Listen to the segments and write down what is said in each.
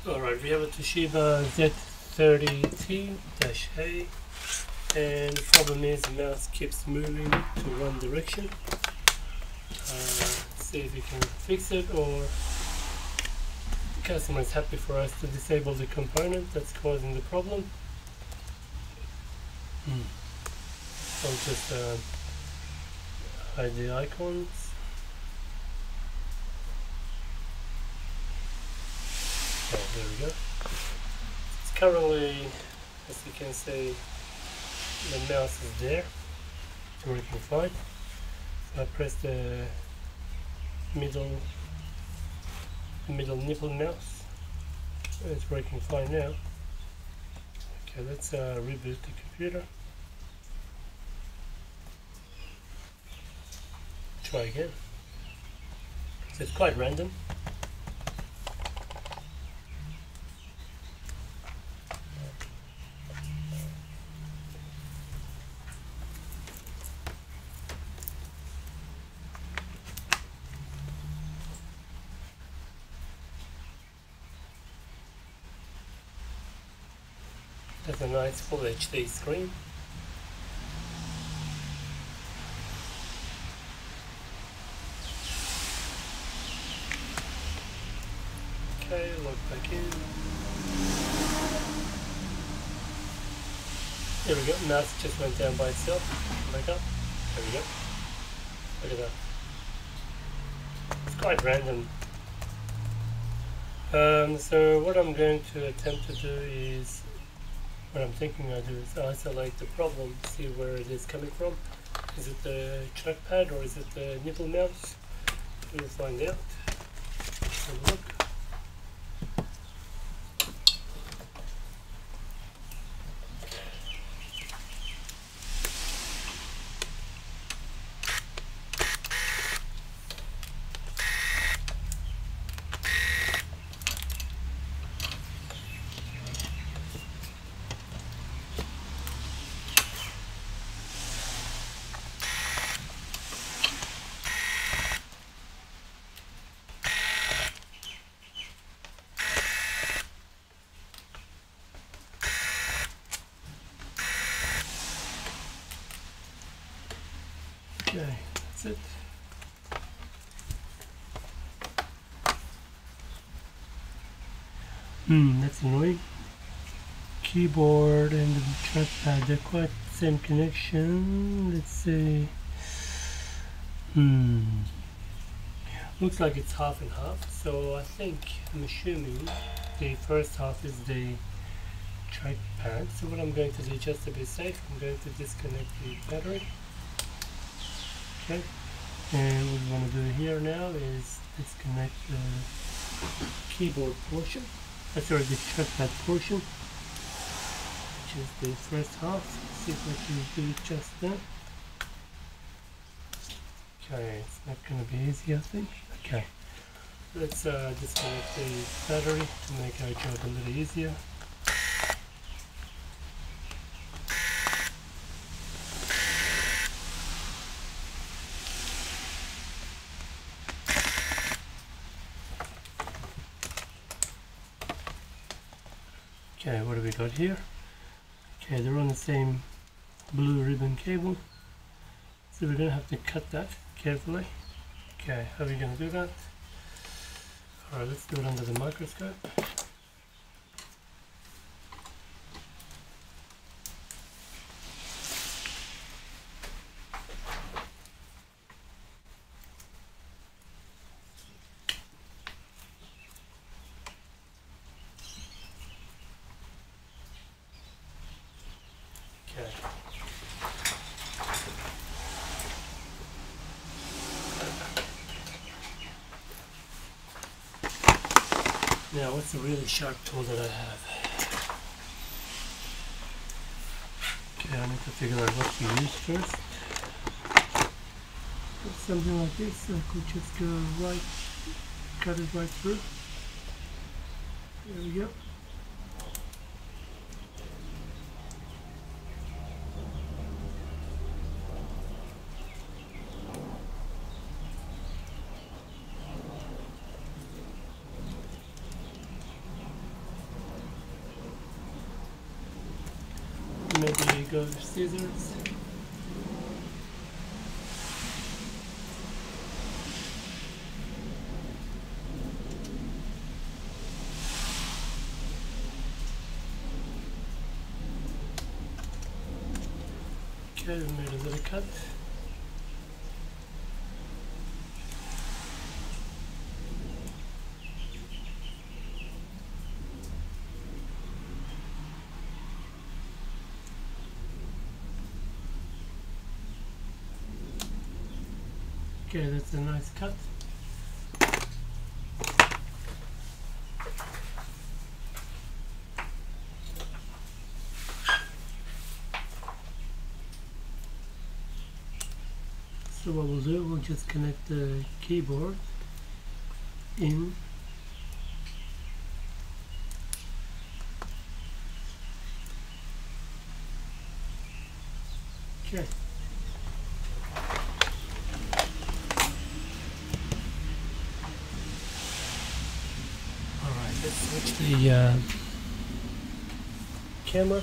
Alright, we have a Toshiba Z30t-A, and the problem is the mouse keeps moving to one direction. Let's see if we can fix it, or the customer is happy for us to disable the component that's causing the problem. I'll just hide the icons. Oh, there we go. It's currently, as you can see, the mouse is there. It's working fine. So I press the middle nipple mouse. It's working fine now. Okay, let's reboot the computer. Try again. So it's quite random. That's a nice full HD screen. Okay, log back in. There we go, mouse just went down by itself. Back up. There we go. Look at that. It's quite random. So what I'm going to attempt to do is, what I'm thinking I do is isolate the problem, see where it is coming from. Is it the trackpad or is it the nipple mouse? We'll find out. Have a look. Okay, that's it. That's annoying. Keyboard and the trackpad, they're quite the same connection. Let's see. Looks like it's half and half. So I'm assuming the first half is the trackpad. So what I'm going to do, just to be safe, I'm going to disconnect the battery. Okay, and what we want to do here now is disconnect the keyboard portion, sorry, the trackpad portion, which is the first half. Let's see if I can do it just then. Okay, it's not going to be easy, I think. Okay, let's disconnect the battery to make our job a little easier. Okay, what do we got here? Okay, they're on the same blue ribbon cable, so we're going to have to cut that carefully. Okay, how are we going to do that? Alright, let's do it under the microscope. Okay. Now, what's a really sharp tool that I have? Okay, I need to figure out what to use first. With something like this, I could just go right, cut it right through. There we go. maybe go with scissors. Okay, we made a little cut. Okay, that's a nice cut. So what we'll do, we'll just connect the keyboard in. Okay. Alright, let's switch the camera.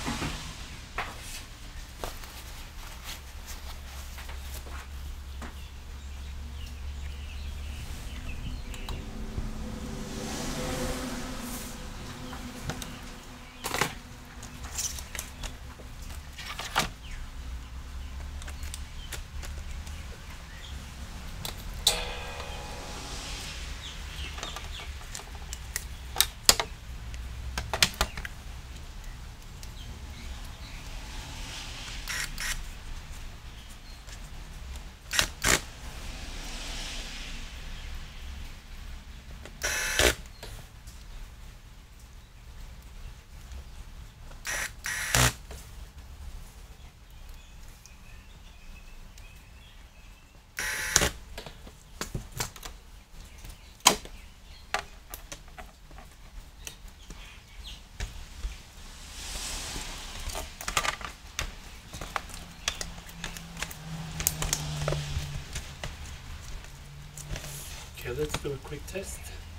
Okay, let's do a quick test.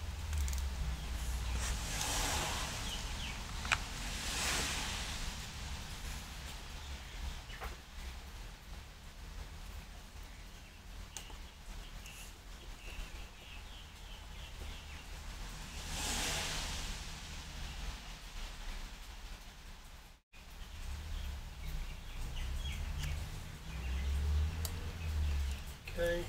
Okay.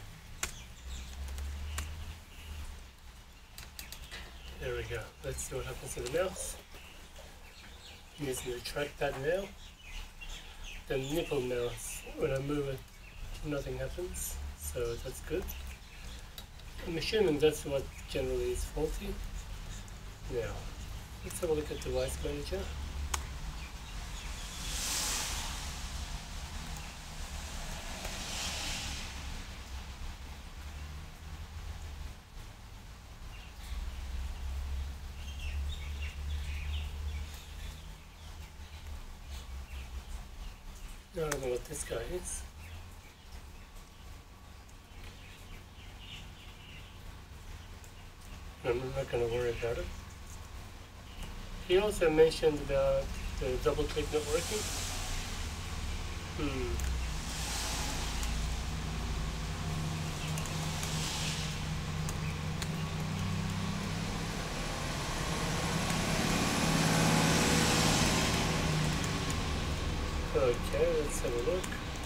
There we go. Let's see what happens to the mouse. I'm using the trackpad now. The nipple mouse, when I move it, nothing happens. So that's good. I'm assuming that's what generally is faulty. Now, let's have a look at the device manager. I don't know what this guy is. I'm not going to worry about it. He also mentioned about the double click not working. Okay, let's have a look.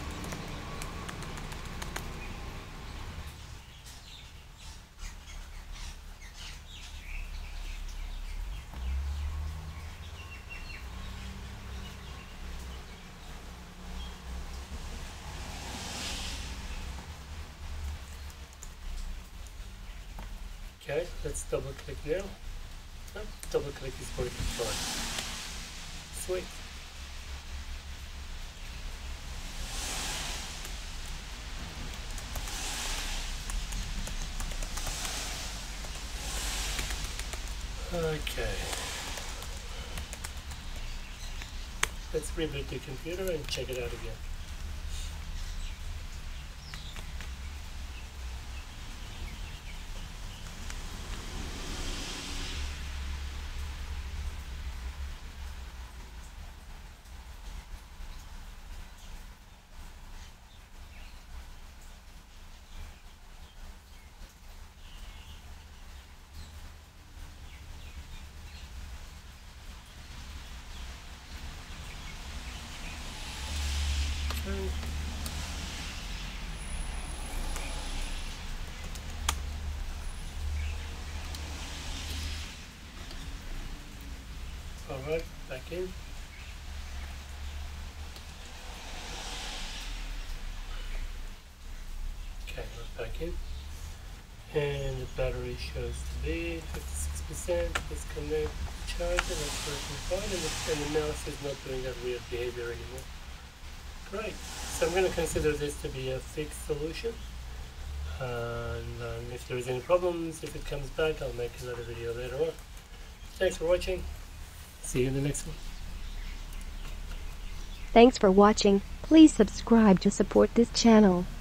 Okay, let's double click now. Oh, double click is working fine. Sweet. Okay. Let's reboot the computer and check it out again. Okay. Alright, back in. Okay, we're back in. And the battery shows to be 56%. Let's connect the charger, that's working fine, and the mouse is not doing that weird behavior anymore. Great. So I'm going to consider this to be a fixed solution. And if there is any problems, if it comes back, I'll make another video later on. Thanks for watching. See you in the next one. Thanks for watching. Please subscribe to support this channel.